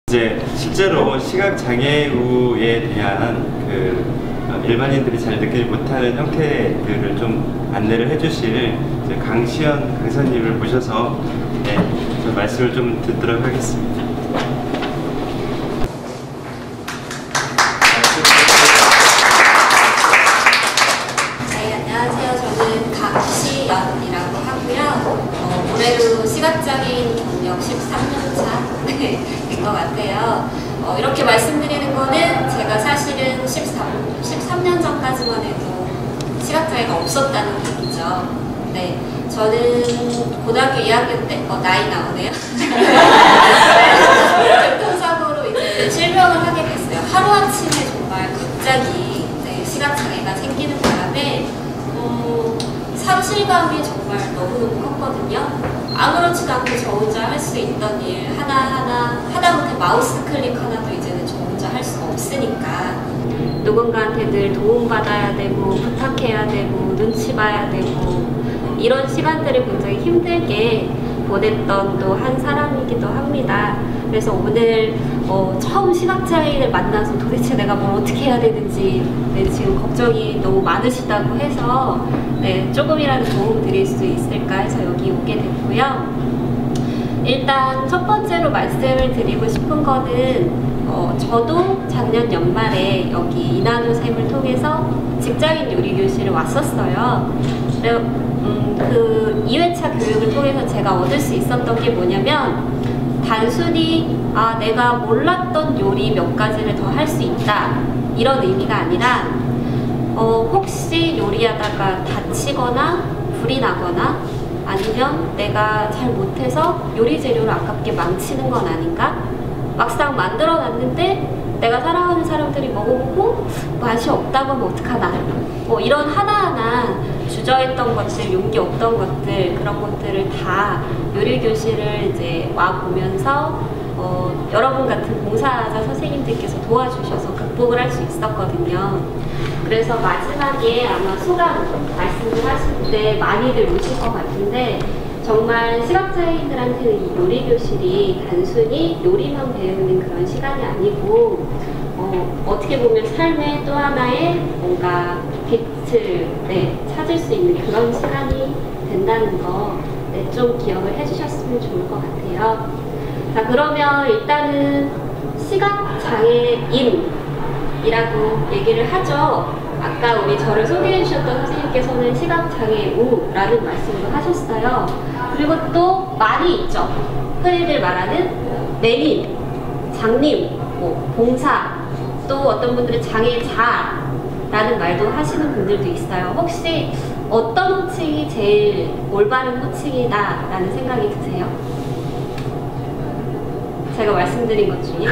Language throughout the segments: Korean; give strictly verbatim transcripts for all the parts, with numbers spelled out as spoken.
이제 실제로 시각장애우에 대한 그 일반인들이 잘 느끼지 못하는 형태들을 좀 안내를 해주실 이제 강시연 강사님을 모셔서 네, 좀 말씀을 좀 듣도록 하겠습니다. 네, 안녕하세요. 저는 강시연이라고 하고요. 어, 올해로 시각장애인 경력 십삼 년 차 네, 된 것 같아요. 어, 이렇게 말씀드리는 거는 제가 사실은 십삼 년 전까지만 해도 시각장애가 없었다는 얘기죠. 네, 저는 고등학교 이 학년 때, 어, 나이 나오네요. 교통사고로 이제 실명을 하게 됐어요. 하루아침에 정말 갑자기 네, 시각장애가 생기는 바람에 음, 상실감이 정말 너무너무 컸거든요. 아무렇지도 않게 저 혼자 할 수 있던 일 하나하나 하다못해 마우스 클릭 하나도 이제는 저 혼자 할 수가 없으니까 누군가한테 늘 도움받아야 되고 부탁해야 되고 눈치 봐야 되고 이런 시간들을 굉장히 힘들게 보냈던 또 한 사람이기도 합니다. 그래서 오늘 어, 처음 시각장애인을 만나서 도대체 내가 뭘 어떻게 해야 되는지 네, 지금 걱정이 너무 많으시다고 해서 네, 조금이라도 도움 드릴 수 있을까 해서 여기 오게 됐고요. 일단 첫 번째로 말씀을 드리고 싶은 거는 어, 저도 작년 연말에 여기 이나노샘을 통해서 직장인 요리 교실을 왔었어요. 그래서 음, 그 이 회차 교육을 통해서 제가 얻을 수 있었던 게 뭐냐면 단순히 아 내가 몰랐던 요리 몇 가지를 더 할 수 있다 이런 의미가 아니라 어, 혹시 요리하다가 다치거나 불이 나거나 아니면 내가 잘 못해서 요리 재료를 아깝게 망치는 건 아닌가? 막상 만들어 놨는데 내가 사랑하는 사람들이 먹어보고 맛이 없다고 하면 어떡하나? 뭐 이런 하나하나 주저했던 것들, 용기 없던 것들 그런 것들을 다 요리교실을 이제 와 보면서 어, 여러분 같은 봉사자 선생님들께서 도와주셔서 극복을 할 수 있었거든요. 그래서 마지막에 아마 소감 말씀을 하실 때 많이들 오실 것 같은데 정말 시각장애인들한테는 이 요리교실이 단순히 요리만 배우는 그런 시간이 아니고 어, 어떻게 보면 삶의 또 하나의 뭔가 빛을 네, 찾을 수 있는 그런 시간이 된다는 거 네, 좀 기억을 해주셨으면 좋을 것 같아요. 자, 그러면 일단은 시각장애인이라고 얘기를 하죠. 아까 우리 저를 소개해 주셨던 선생님께서는 시각장애우라는 말씀도 하셨어요. 그리고 또 말이 있죠. 흔히들 말하는 내림, 장님, 뭐 봉사, 또 어떤 분들은 장애자라는 말도 하시는 분들도 있어요. 혹시 어떤 호칭이 제일 올바른 호칭이다 라는 생각이 드세요? 제가 말씀드린 것 중에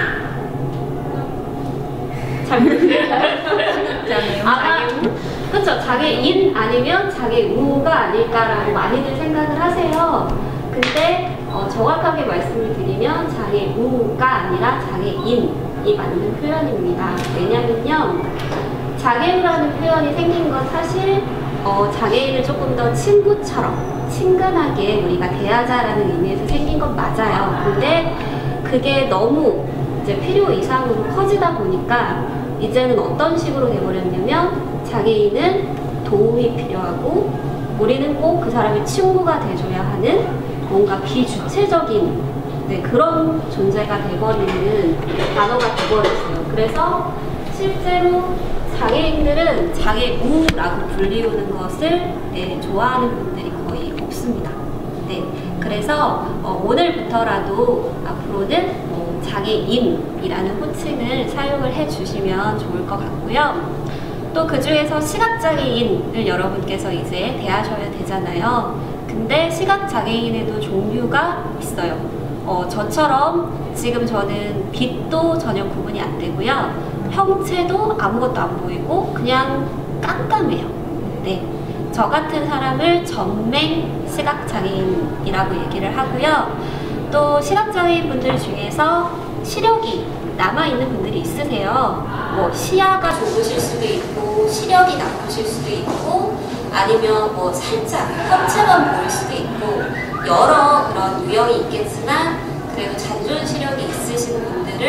잘 모르겠어요. 아마 그렇죠. 장애인 아니면 장애우가 아닐까라고 많이들 생각을 하세요. 근데 어, 정확하게 말씀을 드리면 장애우가 아니라 장애인이 맞는 표현입니다. 왜냐면요, 장애우라는 표현이 생긴 건 사실 어, 장애인을 조금 더 친구처럼 친근하게 우리가 대하자라는 의미에서 생긴 건 맞아요. 근데 그게 너무 이제 필요 이상으로 커지다 보니까 이제는 어떤 식으로 돼버렸냐면 장애인은 도움이 필요하고 우리는 꼭 그 사람의 친구가 돼줘야 하는 뭔가 비주체적인 네, 그런 존재가 돼버리는 단어가 돼버렸어요. 그래서 실제로 장애인들은 장애우라고 불리우는 것을 네, 좋아하는 분들이 거의 없습니다. 네, 그래서 어, 오늘부터라도 앞으로는 어, 장애인이라는 호칭을 사용을 해주시면 좋을 것 같고요. 또 그 중에서 시각장애인을 여러분께서 이제 대하셔야 되잖아요. 근데 시각장애인에도 종류가 있어요. 어, 저처럼 지금 저는 빛도 전혀 구분이 안 되고요. 형체도 아무것도 안 보이고 그냥 깜깜해요. 네, 저 같은 사람을 전맹 시각장애인이라고 얘기를 하고요. 또 시각장애인 분들 중에서 시력이 남아있는 분들이 있으세요. 뭐 시야가 좁으실 수도 있고 시력이 나쁘실 수도 있고 아니면 뭐 살짝 껍질만 보일 수도 있고 여러 그런 유형이 있겠지만 그래도 잔존 시력이 있으신 분들을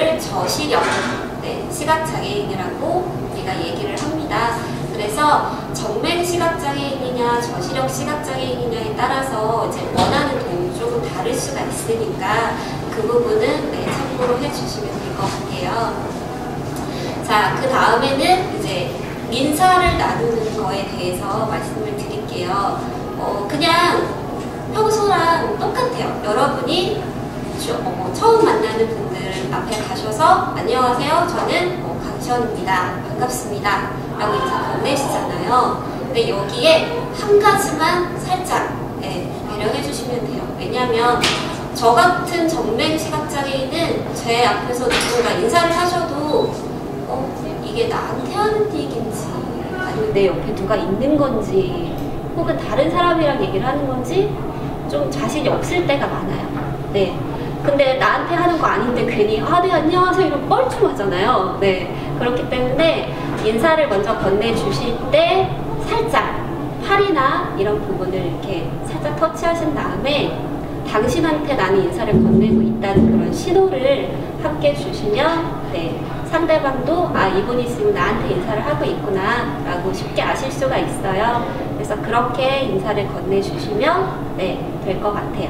저시력, 네, 시각장애인이라고 우리가 얘기를 합니다. 그래서 정맥 시각장애인이냐 저시력 시각장애인이냐에 따라서 이제 원하는 도움이 조금 다를 수가 있으니까 그 부분은 네, 참고로 해주시면 될 것 같아요. 자, 그 다음에는 이제 인사를 나누는 거에 대해서 말씀을 드릴게요. 어, 그냥 평소랑 똑같아요. 여러분이 주, 어, 처음 만나는 분들 앞에 가셔서 안녕하세요. 저는 어, 강시원입니다. 반갑습니다. 라고 인사 건네시잖아요. 근데 여기에 한 가지만 살짝 네, 배려해 주시면 돼요. 왜냐하면 저 같은 정맥 시각장애인은 제 앞에서 누군가 인사를 하셔도 어, 이게 나한테 하는 얘기인지 아니면 내 옆에 누가 있는 건지 혹은 다른 사람이랑 얘기를 하는 건지 좀 자신이 없을 때가 많아요. 네. 근데 나한테 하는 거 아닌데 괜히 아, 네, 안녕하세요 이러면 뻘쭘하잖아요. 네. 그렇기 때문에 인사를 먼저 건네주실 때 살짝 팔이나 이런 부분을 이렇게 살짝 터치하신 다음에 당신한테 나는 인사를 건네고 있다는 그런 신호를 함께 주시면 네, 상대방도 아, 이분이 지금 나한테 인사를 하고 있구나 라고 쉽게 아실 수가 있어요. 그래서 그렇게 인사를 건네주시면 네, 될 것 같아요.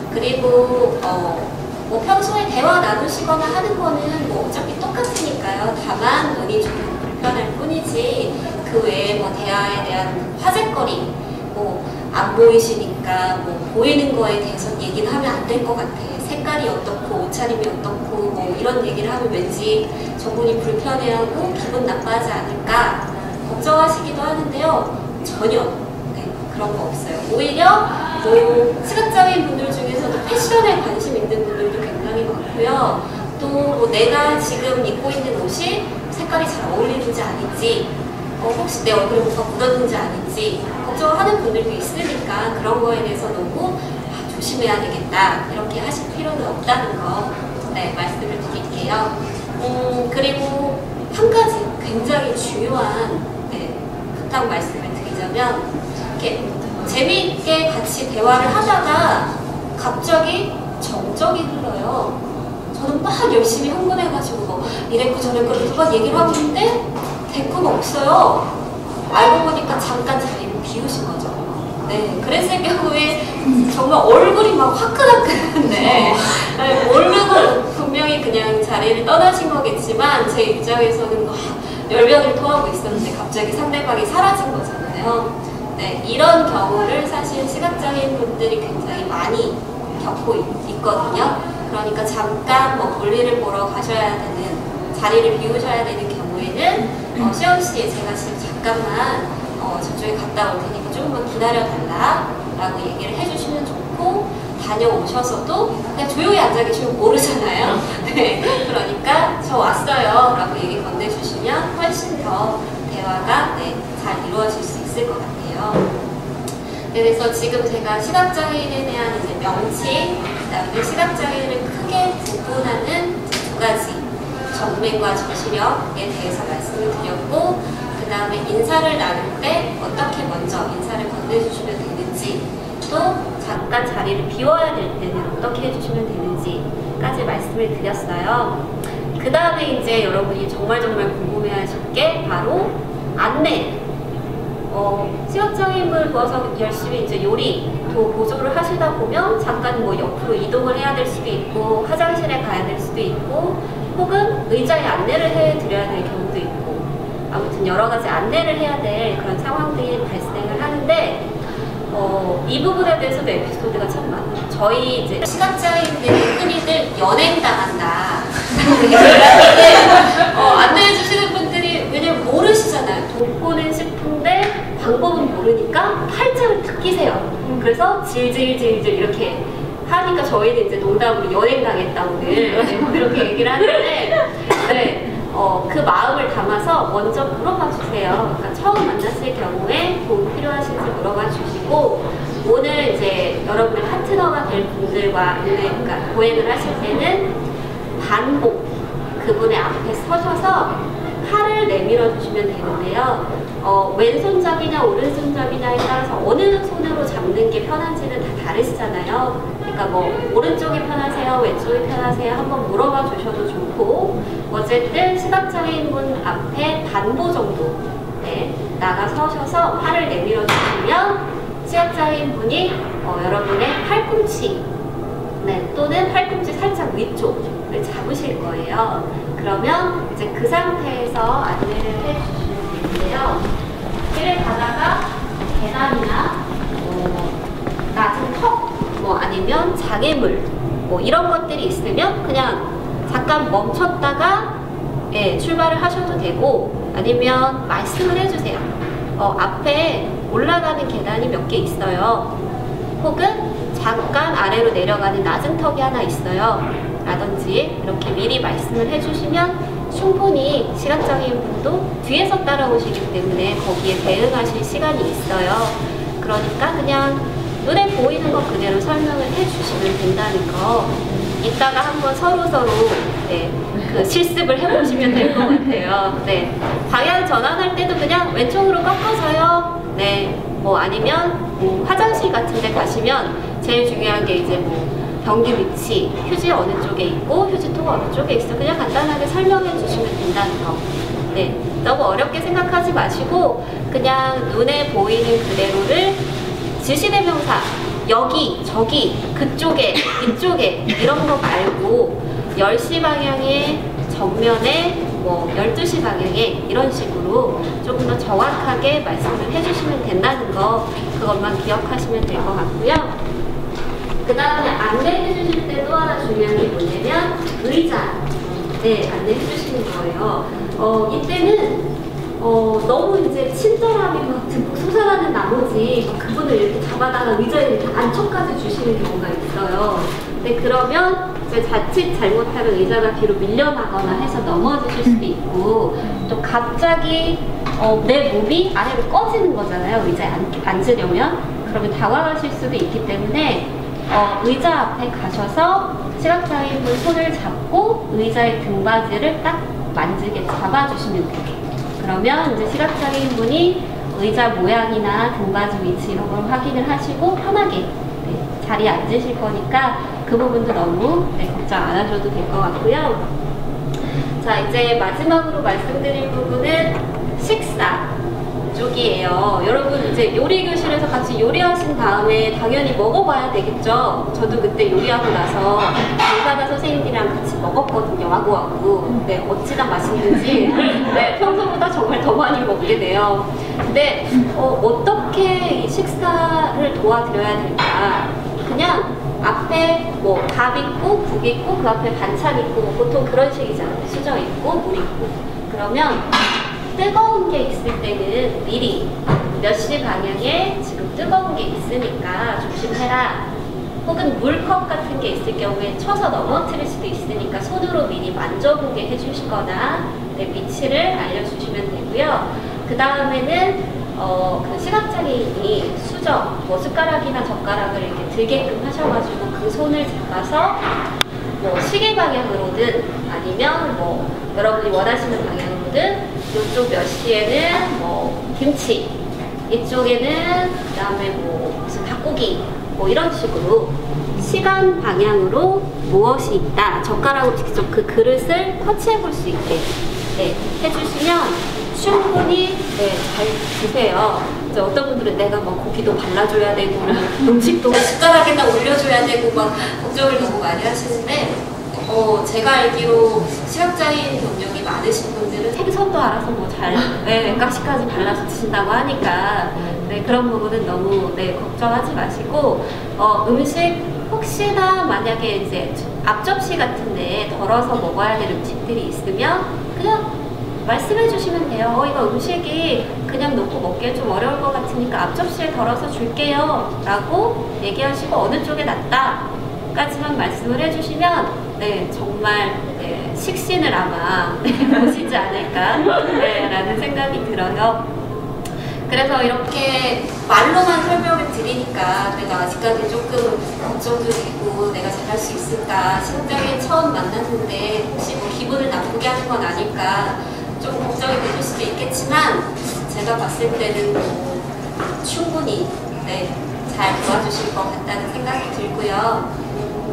그리고 어, 뭐 평소에 대화 나누시거나 하는 거는 뭐 어차피 똑같으니까요. 다만 눈이 좀 불편할 뿐이지 그 외에 뭐 대화에 대한 화제거리 뭐 안 보이시니까 뭐 보이는 거에 대해서 얘기는 하면 안 될 것 같아. 색깔이 어떻고 옷차림이 어떻고 뭐 이런 얘기를 하면 왠지 저분이 불편해하고 기분 나빠하지 않을까 걱정하시기도 하는데요. 전혀 네, 그런 거 없어요. 오히려 뭐 시각장애인 분들 중에서도 패션에 관심 있는 분들도 굉장히 많고요. 또 뭐 내가 지금 입고 있는 옷이 색깔이 잘 어울리는지 아닌지 어, 혹시 내 얼굴에 뭐가 묻었는지 아닌지 걱정하는 분들도 있으니까 그런 거에 대해서 너무 아, 조심해야 되겠다 이렇게 하실 필요는 없다는 거 네, 말씀을 드릴게요. 음, 그리고 한 가지 굉장히 중요한 네, 부탁 말씀을 드리자면 이렇게 재미있게 같이 대화를 하다가 갑자기 정적이 흘러요. 저는 막 열심히 흥분해가지고 뭐 이랬고 저랬고 막 얘기를 하고 있는데 대꾸가 없어요. 알고 보니까 잠깐 자리를 비우신 거죠. 네, 그랬을 경우에 정말 얼굴이 막 화끈화끈한데 네, 모르고 분명히 그냥 자리를 떠나신 거겠지만 제 입장에서는 막 열변을 토하고 있었는데 갑자기 상대방이 사라진 거잖아요. 네, 이런 경우를 사실 시각장애인 분들이 굉장히 많이 겪고 있, 있거든요. 그러니까 잠깐 뭐 볼일을 보러 가셔야 되는 자리를 비우셔야 되는 경우에는 어, 시원씨 제가 지금 잠깐만 어, 저쪽에 갔다 올 테니까 조금만 기다려달라 라고 얘기를 해주시면 좋고 다녀오셔서도 그냥 조용히 앉아 계시면 모르잖아요. 네, 그러니까 저 왔어요 라고 얘기 건네주시면 훨씬 더 대화가 네, 잘 이루어질 수 있을 것 같아요. 네, 그래서 지금 제가 시각장애인에 대한 이제 명칭, 그 다음에 시각장애인을 크게 구분하는 두 가지 정맥과 저시력에 대해서 말씀을 드렸고 그 다음에 인사를 나눌 때 어떻게 먼저 인사를 건네주시면 되는지 또 잠깐 자리를 비워야 될 때는 어떻게 해주시면 되는지까지 말씀을 드렸어요. 그 다음에 이제 여러분이 정말 정말 궁금해하실 게 바로 안내. 어, 시각장애인을 도와서 열심히 이제 요리도 보조를 하시다 보면 잠깐 뭐 옆으로 이동을 해야 될 수도 있고 화장실에 가야 될 수도 있고 혹은 의자에 안내를 해드려야 될 경우도 있고 아무튼 여러 가지 안내를 해야 될 그런 상황들이 발생을 하는데 어, 이 부분에 대해서도 에피소드가 참 많아요. 저희 이제 시각장애인들이 흔히들 연행당한다 어, 안내해주시는 분들이 왜냐면 모르시잖아요. 돕고는 싶은데 방법은 모르니까 팔짱을 탁 끼세요. 그래서 질질질질 이렇게 하니까 저희는 이제 농담으로 연행당했다 오늘 이렇게 얘기를 하는데 네, 어, 그 마음을 담아서 먼저 물어봐 주세요. 그러니까 처음 만났을 경우에 도움 필요하신지 물어봐 주시고 오늘 이제 여러분의 파트너가 될 분들과 그러니까 보행을 하실 때는 반복 그분의 앞에 서셔서 팔을 내밀어 주시면 되는데요. 어, 왼손잡이냐 오른손잡이냐에 따라서 어느 손으로 잡는 게 편한지는 다 다르시잖아요. 그러니까 뭐 오른쪽이 편하세요, 왼쪽이 편하세요 한번 물어봐 주셔도 좋고, 어쨌든 시각장애인분 앞에 반보 정도 네, 나가 서셔서 팔을 내밀어 주시면 시각장애인분이 어, 여러분의 팔꿈치 네, 또는 팔꿈치 살짝 위쪽을 잡으실 거예요. 그러면 이제 그 상태에서 안내를 해주시면 되는데요. 길을 가다가 계단이나 어, 낮은 턱, 뭐 아니면 장애물 뭐 이런 것들이 있으면 그냥 잠깐 멈췄다가 예, 출발을 하셔도 되고, 아니면 말씀을 해주세요. 어, 앞에 올라가는 계단이 몇 개 있어요. 혹은 잠깐 아래로 내려가는 낮은 턱이 하나 있어요. 라든지 이렇게 미리 말씀을 해주시면 충분히 시각장애인 분도 뒤에서 따라오시기 때문에 거기에 대응하실 시간이 있어요. 그러니까 그냥 눈에 보이는 것 그대로 설명을 해주시면 된다는 거, 이따가 한번 서로서로 네, 그 실습을 해보시면 될 것 같아요. 네, 방향 전환할 때도 그냥 왼쪽으로 꺾어서요. 네, 뭐 아니면 뭐 화장실 같은 데 가시면 제일 중요한 게 이제 뭐 변기 위치, 휴지 어느 쪽에 있고 휴지통 어느 쪽에 있어, 그냥 간단하게 설명해 주시면 된다는 거. 네, 너무 어렵게 생각하지 마시고 그냥 눈에 보이는 그대로를 지시대명사 여기, 저기, 그쪽에, 이쪽에 이런 거 말고 열 시 방향에 정면에 뭐 열두 시 방향에 이런 식으로 조금 더 정확하게 말씀을 해주시면 된다는 거, 그것만 기억하시면 될 것 같고요. 그 다음에 안내해 주실 때 또 하나 중요한 게 뭐냐면 의자 네, 안내해 주시는 거예요. 어, 이때는 어, 너무 이제 친절하게 막 듬뿍 솟아나는 나머지 막 그분을 이렇게 잡아다가 의자에 이렇게 안쪽까지 주시는 경우가 있어요. 근데 그러면 이제 자칫 잘못하면 의자가 뒤로 밀려나거나 해서 넘어지실 수도 있고, 또 갑자기 어, 내 몸이 아래로 꺼지는 거잖아요. 의자에 앉, 앉으려면. 그러면 당황하실 수도 있기 때문에 어, 의자 앞에 가셔서 시각장애인분 손을 잡고 의자의 등받이를 딱 만지게 잡아주시면 돼요. 그러면 이제 시각장애인분이 의자 모양이나 등받이 위치 이런 걸 확인을 하시고 편하게 네, 자리에 앉으실 거니까 그 부분도 너무 네, 걱정 안 하셔도 될 것 같고요. 자, 이제 마지막으로 말씀드릴 부분은 식사 쪽이에요. 여러분 이제 요리 교실에서 같이 요리하신 다음에 당연히 먹어봐야 되겠죠. 저도 그때 요리하고 나서 강사나 선생님들이랑 같이 먹었거든요. 와구와구. 네, 어찌나 맛있는지 네, 평소보다 정말 더 많이 먹게 돼요. 근데 어, 어떻게 이 식사를 도와드려야 될까? 그냥 앞에 뭐 밥 있고 국 있고 그 앞에 반찬 있고 뭐 보통 그런 식이잖아요. 수저 있고 물 있고. 그러면 뜨거운 게 있을 때는 미리 몇 시 방향에 지금 뜨거운 게 있으니까 조심해라. 혹은 물컵 같은 게 있을 경우에 쳐서 넘어뜨릴 수도 있으니까 손으로 미리 만져보게 해주시거나 네, 위치를 알려주시면 되고요. 그 다음에는 어, 그 시각장애인이 수저, 뭐 숟가락이나 젓가락을 이렇게 들게끔 하셔가지고 그 손을 잡아서 뭐 시계 방향으로든 아니면 뭐 여러분이 원하시는 방향으로든 이쪽 몇 시에는 뭐 김치, 이쪽에는 그 다음에 뭐 무슨 닭고기 뭐 이런 식으로 시간 방향으로 무엇이 있다 젓가락으로 직접 그 그릇을 터치해 볼 수 있게 네, 해주시면 충분히 네, 잘 드세요. 이제 어떤 분들은 내가 막 고기도 발라줘야 되고 음식도 숟가락에다 올려줘야 되고 막 걱정을 너무 많이 하시는데 어, 제가 알기로 시각장애인 경력이 많으신 분들은 생선도 알아서 뭐잘 네, 가시까지 발라서 드신다고 하니까 네, 그런 부분은 너무 네, 걱정하지 마시고 어, 음식 혹시나 만약에 이제 앞접시 같은데 덜어서 먹어야 될 음식들이 있으면 그냥 말씀해 주시면 돼요. 어, 이거 음식이 그냥 놓고 먹기에 좀 어려울 것 같으니까 앞접시에 덜어서 줄게요 라고 얘기하시고 어느 쪽에 놨다 까지만 말씀을 해주시면 네, 정말 네, 식신을 아마 네, 보시지 않을까 네, 라는 생각이 들어요. 그래서 이렇게 말로만 설명을 드리니까 내가 아직까지 조금 걱정도 되고 내가 잘할 수 있을까, 시각장애인 처음 만났는데 혹시 뭐 기분을 나쁘게 하는 건 아닐까 좀 걱정이 되실 수도 있겠지만 제가 봤을 때는 뭐 충분히 네, 잘 도와주실 것 같다는 생각이 들고요.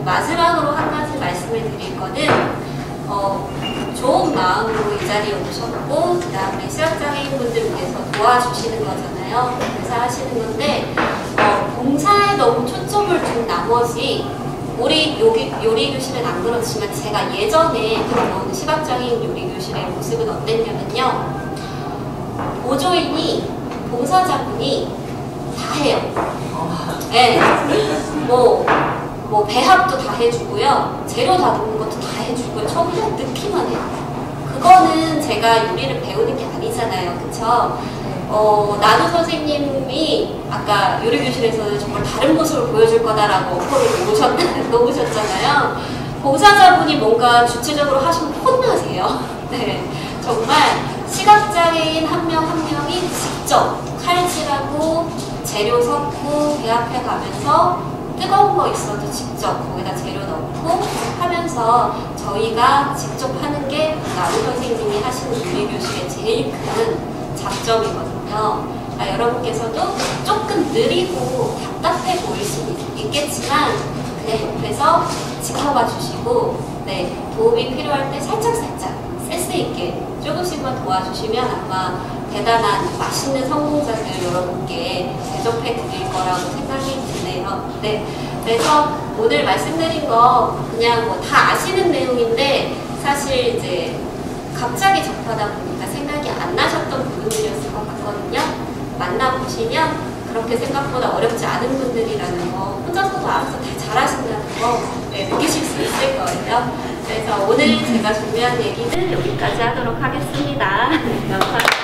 마지막으로 한 가지 말씀을 드릴 거는 어, 좋은 마음으로 이 자리에 오셨고 그 다음에 시각장애인분들 위해서 도와주시는 거잖아요. 봉사하시는 건데 어, 봉사에 너무 초점을 둔 나머지 우리 요리, 요리교실은 안 그렇지만 제가 예전에 다녀온 시각장애인 요리교실의 모습은 어땠냐면요. 보조인이, 봉사자분이 다 해요. 네. 뭐, 뭐 배합도 다 해주고요. 재료 다듬는 것도 다 해주고요. 저 그냥 넣기만 해요. 그거는 제가 요리를 배우는 게 아니잖아요. 그쵸? 어, 나도 선생님이 아까 요리교실에서는 정말 다른 모습을 보여줄 거다라고 어퍼를 놓으셨, 놓으셨잖아요. 봉사자분이 뭔가 주체적으로 하시면 혼나세요. 네. 정말 시각장애인 한 명 한 명이 직접 칼질하고 재료 섞고 배합해 가면서 뜨거운 거 있어도 직접 거기다 재료 넣고 하면서 저희가 직접 하는 게 나우 선생님이 하시는 요리교실의 제일 큰 장점이거든요. 그러니까 여러분께서도 조금 느리고 답답해 보일 수 있겠지만 그냥 옆에서 지켜봐 주시고 네, 도움이 필요할 때 살짝살짝 센스 있게 조금씩만 도와주시면 아마 대단한 맛있는 성공작을 여러분께 대접해 드릴 거라고 생각이 드네요. 네, 그래서 오늘 말씀드린 거 그냥 뭐 다 아시는 내용인데 사실 이제 갑자기 접하다 보니까 생각이 안 나셨던 부분들이었을 것 같거든요. 만나보시면 그렇게 생각보다 어렵지 않은 분들이라는 거 혼자서도 알아서 다 잘하신다는 거 네, 느끼실 수 있을 거예요. 그래서 오늘 제가 준비한 얘기는 여기까지 하도록 하겠습니다. 감사합니다.